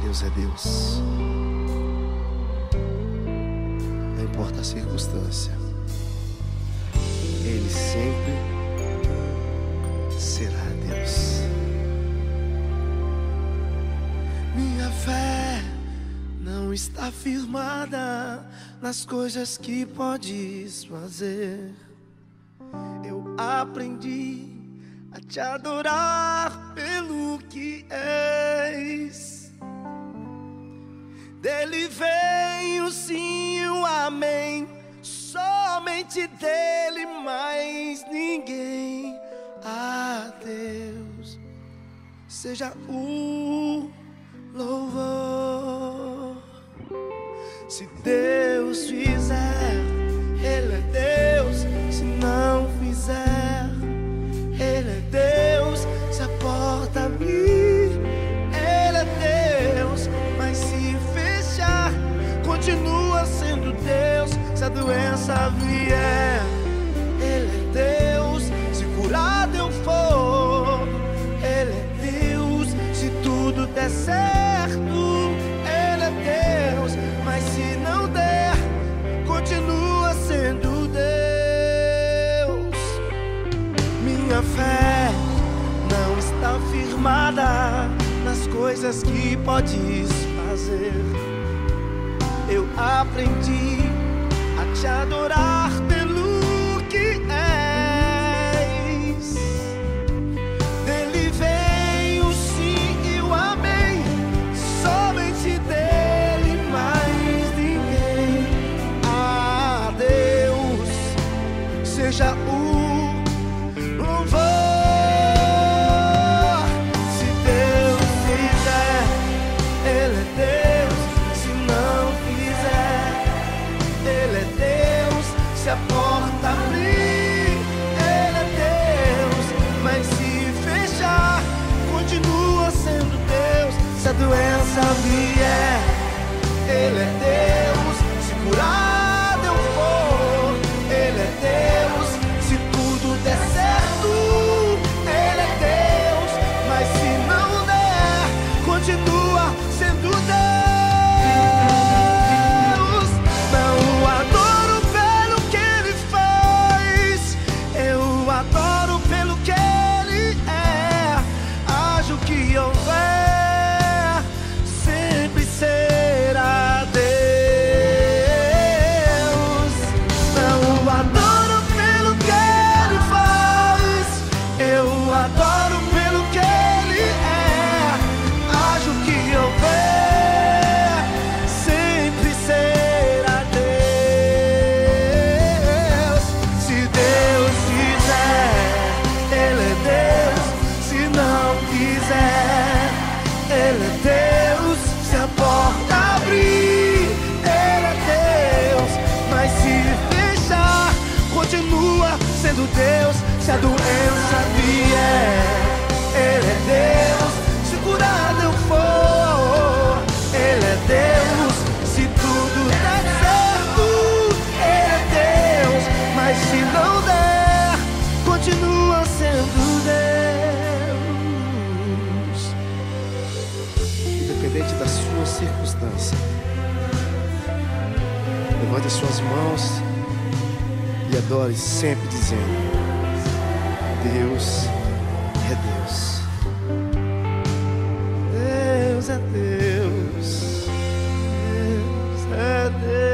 Deus é Deus. Não importa a circunstância, Ele sempre será Deus. Minha fé não está firmada nas coisas que podes fazer. Eu aprendi a te adorar pelo que és. Dele vem o sim e o amém, somente dele, mais ninguém. A Deus seja o louvor. Se Deus fizer, Ele é Deus. Se não fizer, Ele é Deus. Se a porta abrir, Ele é Deus. Mas se fechar, continua sendo Deus. Se a doença vier, Ele é Deus. Se curado eu for, Ele é Deus. Se tudo der certo, Ele é Deus. Mas se não der, continua sendo Deus. Minha fé não está firmada nas coisas que podes fazer. Eu aprendi a te adorar pelo que és. Dele vem o sim e o amém, somente dele, mais ninguém. A Deus seja o louvor. Se Deus fizer, Ele é Deus. Se não fizer, Ele é Deus. Se a porta abrir, Ele é Deus. Mas se fechar, continua sendo Deus. Se a doença vier, Ele é Deus. Se curado eu for, Ele é Deus. Se tudo der certo, Ele é Deus. Mas se não der, continua sendo Deus. Não o adoro pelo que Ele faz, eu adoro pelo que Ele é. Haja o que houver, sempre será Deus. Não o adoro pelo que Ele faz, eu adoro pelo que Ele é. Haja o que houver, sempre será Deus. Se Deus quiser, Ele é Deus. Se não quiser, Ele é Deus. Se a porta abrir, Ele é Deus. Mas se fechar, continua sendo Deus. Se a doença vier, Ele é Deus. Se curado eu for, Ele é Deus. Se tudo der certo, Ele é Deus. Mas se não der, continua sendo Deus. Independente da sua circunstância, levante as suas mãos e adore sempre dizendo: Deus é Deus. Deus é Deus. Deus é Deus.